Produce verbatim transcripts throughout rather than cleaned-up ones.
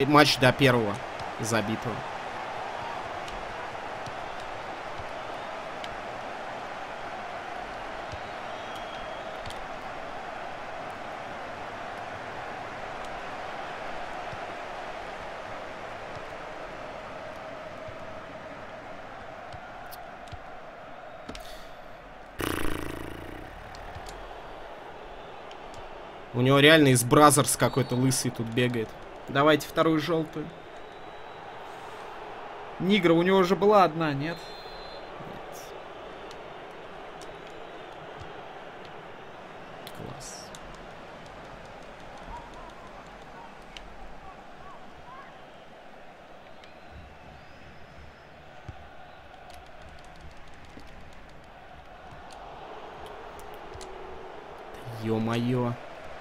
матч до первого забитого. У него реально из Бразерс какой-то лысый тут бегает. Давайте вторую желтую. Нигра, у него уже была одна, нет? Нет. Класс. Ё-моё.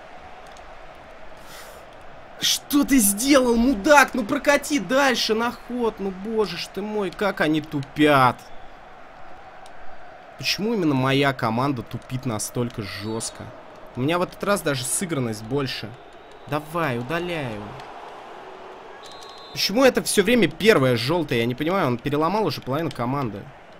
Что ты сделал, мудак? Ну прокати дальше на ход. Ну боже ж ты мой, как они тупят. Почему именно моя команда тупит настолько жестко? У меня в этот раз даже сыгранность больше. Давай, удаляй его. Почему это все время первая желтая? Я не понимаю, он переломал уже половину команды.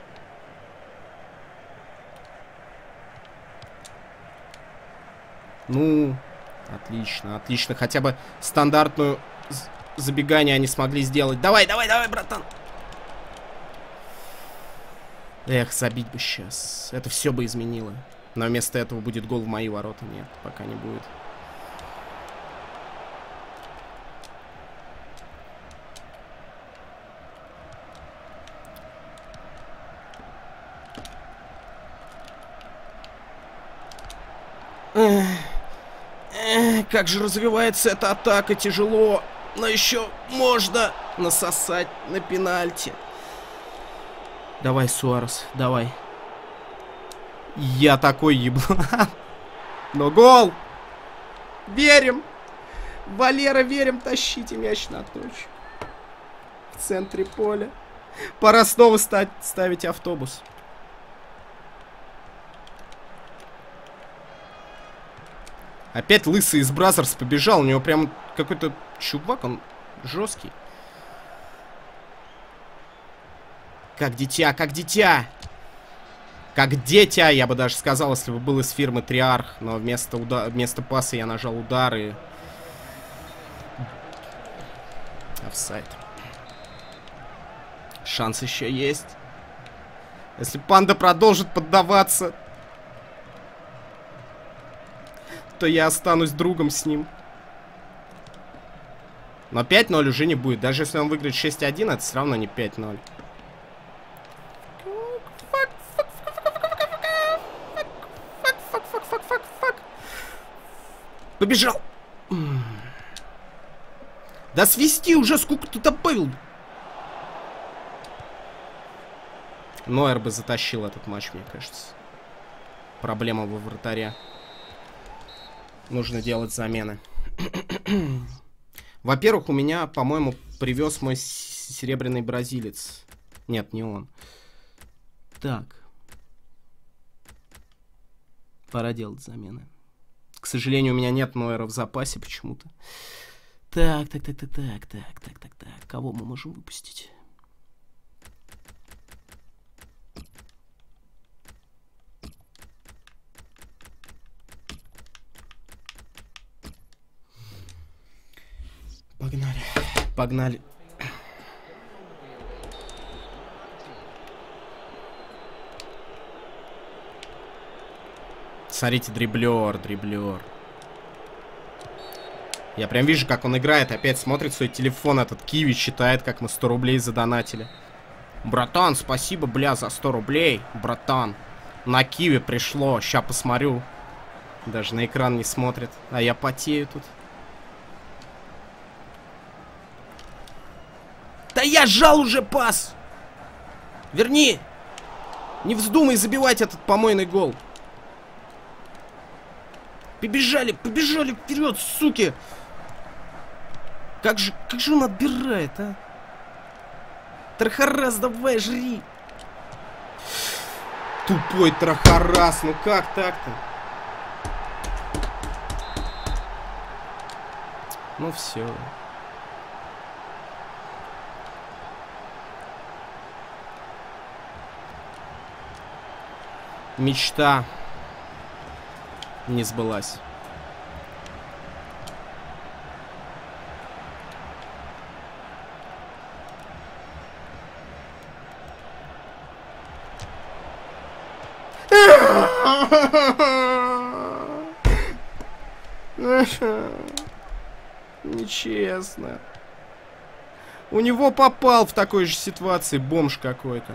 Ну... Отлично, отлично. Хотя бы стандартную забегание они смогли сделать. Давай, давай, давай, братан. Эх, забить бы сейчас. Это все бы изменило. Но вместо этого будет гол в мои ворота. Нет, пока не будет. Эх. Как же развивается эта атака, тяжело, но еще можно насосать на пенальти. Давай, Суарес, давай. Я такой еблан. Но гол! Верим! Валера, верим, тащите мяч на точку. В центре поля. Пора снова стать, ставить автобус. Опять лысый из Бразерс побежал. У него прям какой-то чувак, он жесткий. Как дитя, как дитя. Как дитя, я бы даже сказал, если бы был из фирмы Триарх. Но вместо, уда вместо паса я нажал удар и... Офсайд. Шанс еще есть. Если панда продолжит поддаваться, то я останусь другом с ним. Но пять ноль уже не будет. Даже если он выиграет шесть один, это все равно не пять ноль. Побежал! Да свисти уже, сколько ты добавил! Нойер бы затащил этот матч, мне кажется. Проблема во вратаре. Нужно делать замены. Во-первых, у меня, по-моему, привез мой серебряный бразилец. Нет, не он. Так. Пора делать замены. К сожалению, у меня нет Нойера в запасе почему-то. Так, так, так, так, так, так, так, так, так. Кого мы можем выпустить? Погнали. Погнали. Смотрите, дриблер, дриблер. Я прям вижу, как он играет. Опять смотрит свой телефон. Этот Киви считает, как мы сто рублей задонатили. Братан, спасибо, бля, за сто рублей. Братан. На Киви пришло. Ща посмотрю. Даже на экран не смотрит. А я потею тут. Да я сжал уже пас! Верни! Не вздумай забивать этот помойный гол. Побежали, побежали вперед, суки! Как же, как же он отбирает, а? Трахарас, давай, жри! Тупой Трахарас, ну как так-то? Ну все. Мечта не сбылась. Нечестно. У него попал в такой же ситуации бомж какой-то.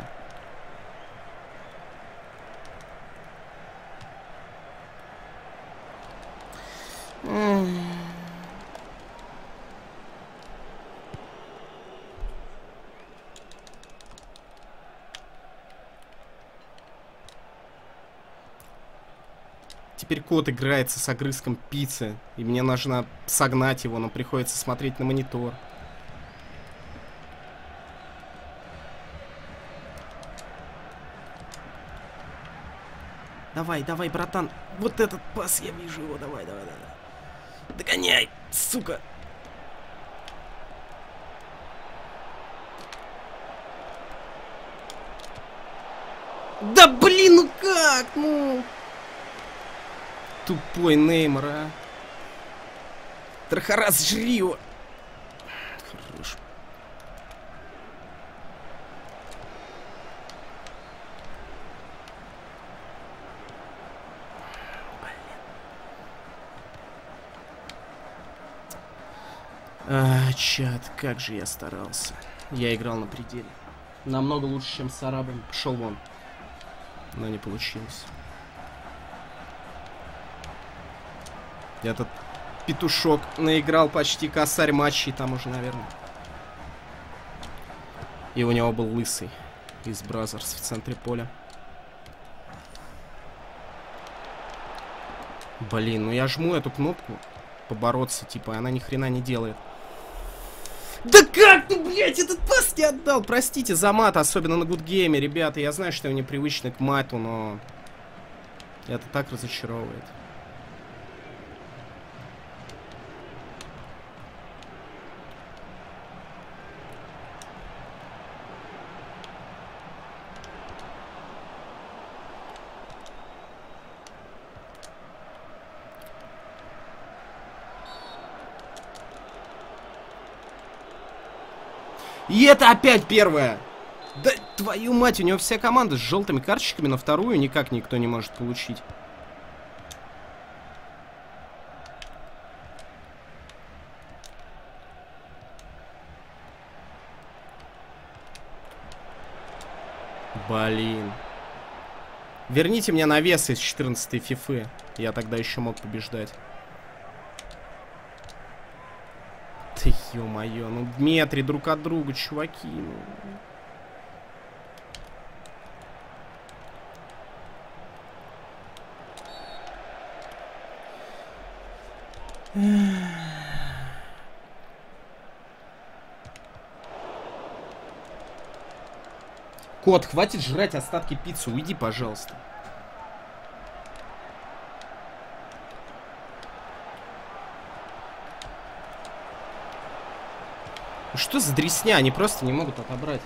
Теперь кот играется с огрызком пиццы, и мне нужно согнать его, но приходится смотреть на монитор. Давай, давай, братан. Вот этот пас, я вижу его. Давай, давай, давай. Догоняй, сука. Да блин, ну как? Ну... Тупой Неймар, а. Трахарас, жри его. Хорош. А, чат, как же я старался. Я играл на пределе. Намного лучше, чем с арабами. Пошел вон. Но не получилось. Этот петушок наиграл почти косарь матчей там уже, наверное. И у него был лысый из Бразерс в центре поля. Блин, ну я жму эту кнопку побороться, типа, и она ни хрена не делает. Да как ты, блядь, этот пас не отдал? Простите за мат, особенно на гудгейме, ребята. Я знаю, что я непривычный к мату, но это так разочаровывает. И это опять первое! Да твою мать, у него вся команда с желтыми карточками, на вторую никак никто не может получить. Блин. Верните мне навес из четырнадцатой фифы. Я тогда еще мог побеждать. Ты ё-моё, ну в метре друг от друга, чуваки. Ну. Кот, хватит жрать остатки пиццы, уйди, пожалуйста. Что за дресня? Они просто не могут отобрать.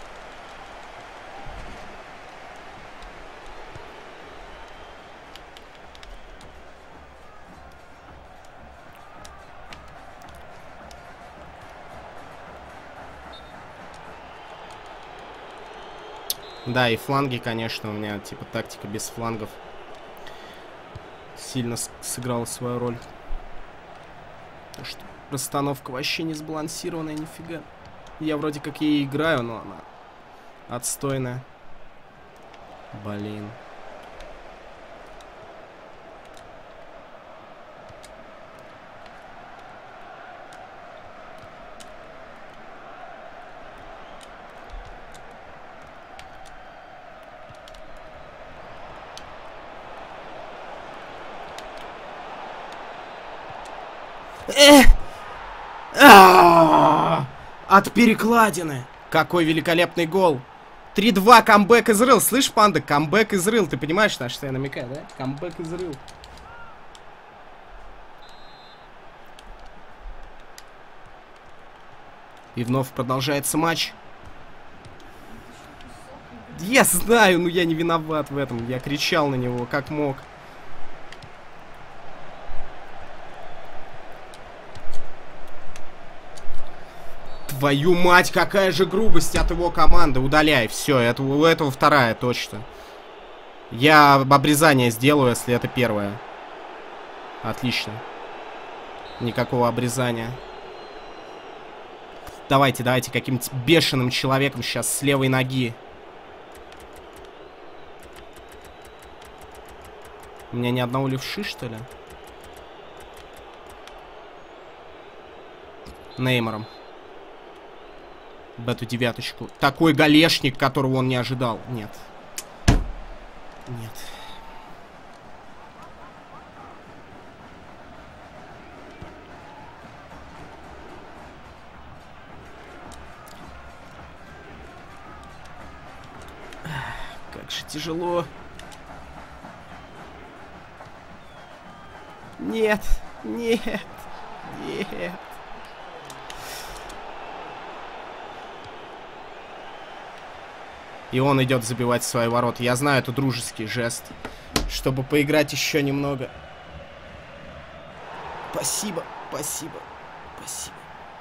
Да, и фланги, конечно, у меня типа тактика без флангов сильно сыграла свою роль. То, что расстановка вообще не сбалансированная, нифига. Я вроде как ей играю, но она отстойная. Блин. Эх! А-а-а! От перекладины. Какой великолепный гол. три-два, камбэк из рыл. Слышь, панда, камбэк из рыл. Ты понимаешь, на что я намекаю, да? Камбэк из рыл. И вновь продолжается матч. Я знаю, но я не виноват в этом. Я кричал на него, как мог. Твою мать, какая же грубость от его команды. Удаляй, все, это, у этого вторая точно. Я обрезание сделаю, если это первое. Отлично. Никакого обрезания. Давайте, давайте, каким-нибудь бешеным человеком сейчас с левой ноги. У меня ни одного левши, что ли? Неймаром. В эту девяточку. Такой галешник, которого он не ожидал. Нет. Нет. Как же тяжело. Нет. Нет. Нет. И он идет забивать свои ворота. Я знаю, это дружеский жест, чтобы поиграть еще немного. Спасибо, спасибо, спасибо.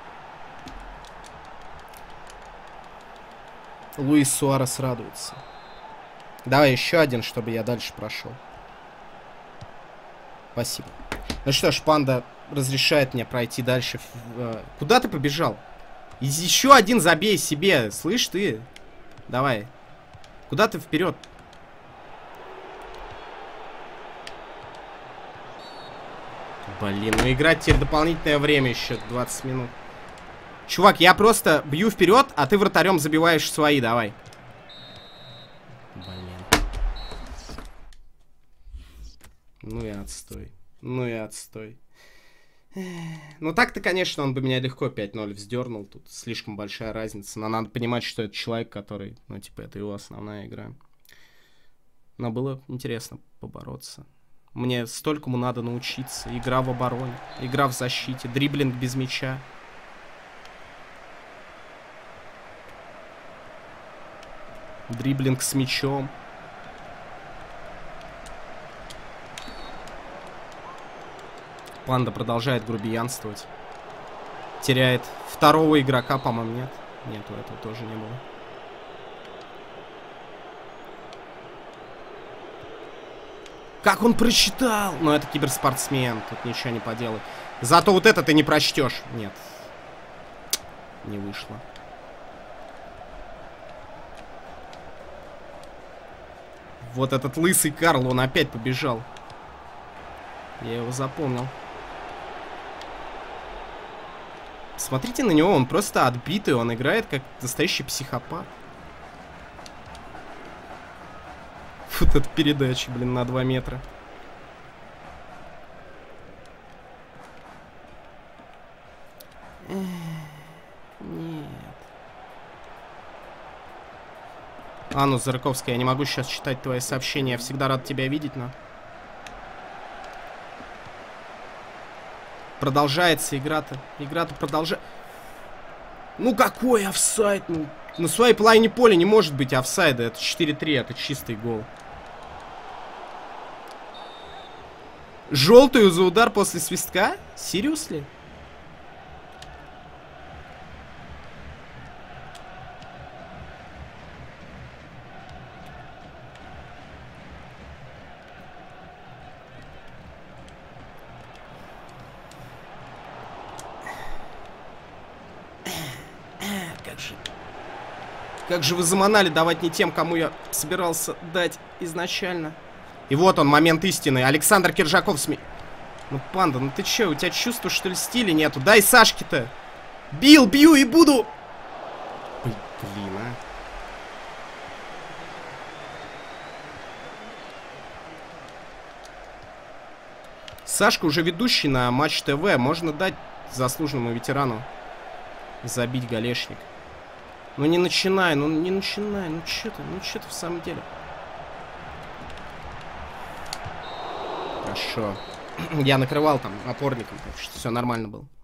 Луис Суарес радуется. Давай еще один, чтобы я дальше прошел. Спасибо. Ну что ж, панда разрешает мне пройти дальше. Куда ты побежал? Еще один забей себе. Слышь ты? Давай. Куда ты вперед? Блин, ну играть теперь дополнительное время еще двадцать минут. Чувак, я просто бью вперед, а ты вратарем забиваешь свои, давай. Блин. Ну и отстой. Ну и отстой. Ну так-то, конечно, он бы меня легко пять ноль вздернул. Тут слишком большая разница. Но надо понимать, что это человек, который... Ну, типа, это его основная игра. Но было интересно побороться. Мне столькому надо научиться. Игра в обороне, игра в защите, дриблинг без мяча. Дриблинг с мячом. Панда продолжает грубиянствовать. Теряет второго игрока, по-моему, нет. Нет, у этого тоже не было. Как он прочитал? Но это киберспортсмен, тут ничего не поделать. Зато вот это ты не прочтешь. Нет. Не вышло. Вот этот лысый Карл, он опять побежал. Я его запомнил. Смотрите на него, он просто отбитый, он играет как настоящий психопат. Вот эта передача, блин, на два метра. Нет. Анну Зарыковская, я не могу сейчас читать твои сообщения, я всегда рад тебя видеть, но... Продолжается игра-то. Игра-то продолжается. Ну какой офсайд? Ну, на своей половине поля не может быть офсайда. Это четыре три, это чистый гол. Желтую за удар после свистка? Серьезно? Как же вы заманали давать не тем, кому я собирался дать изначально. И вот он, момент истины. Александр Киржаков сме... Ну, панда, ну ты че, у тебя чувства, что ли, стиля нету? Дай Сашке-то. Бил, бью и буду... Блин, а. Сашка уже ведущий на Матч ТВ. Можно дать заслуженному ветерану забить голешник. Ну не начинай, ну не начинай, ну что ты, ну что ты в самом деле. Хорошо. Я накрывал там опорником, так что все нормально было.